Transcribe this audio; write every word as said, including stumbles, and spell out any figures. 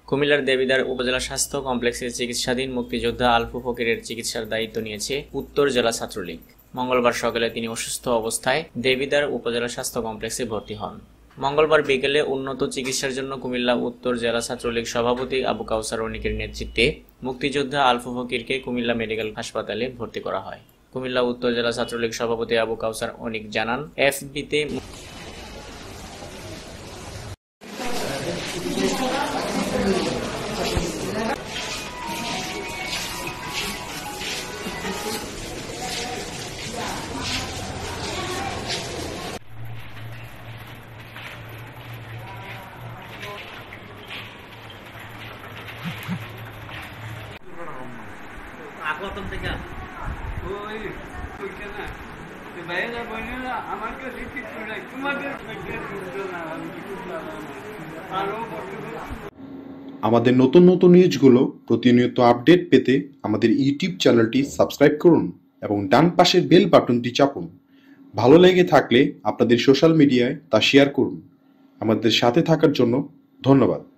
কুমিল্লার দেবিদ্বার উপজেলা স্বাস্থ্য কমপ্লেক্সে চিকিৎসাধীন মুক্তিযোদ্ধা আলফু ফকিরের চিকিৎসার দায়িত্ব নিয়েছে উত্তর জেলা ছাত্রলীগ। মঙ্গলবার সকালে তিনি অসুস্থ অবস্থায় দেবিদ্বার উপজেলা স্বাস্থ্য কমপ্লেক্সে ভর্তি হন। মঙ্গলবার বিকেলে উন্নত চিকিৎসার জন্য কুমিল্লা উত্তর জেলা ছাত্রলীগ সভাপতি আবু কাউসার অনিকের নেতৃত্বে মুক্তিযোদ্ধা আলফু ফকিরকে কুমিল্লা মেডিকেল হাসপাতালে ভর্তি করা হয়। কুমিল্লা উত্তর জেলা ছাত্রলীগ সভাপতি আবু কাউসার অনিক জানান, এফবিতে আকতম থেকে ওই ওইখানে বাইরে বইনা আমার কাছে কিছু নাই, তোমাদের আমাদের নতুন নতুন নিউজগুলো প্রতিনিয়ত আপডেট পেতে আমাদের ইউটিউব চ্যানেলটি সাবস্ক্রাইব করুন এবং ডান পাশের বেল বাটনটি চাপুন। ভালো লেগে থাকলে আপনাদের সোশ্যাল মিডিয়ায় তা শেয়ার করুন। আমাদের সাথে থাকার জন্য ধন্যবাদ।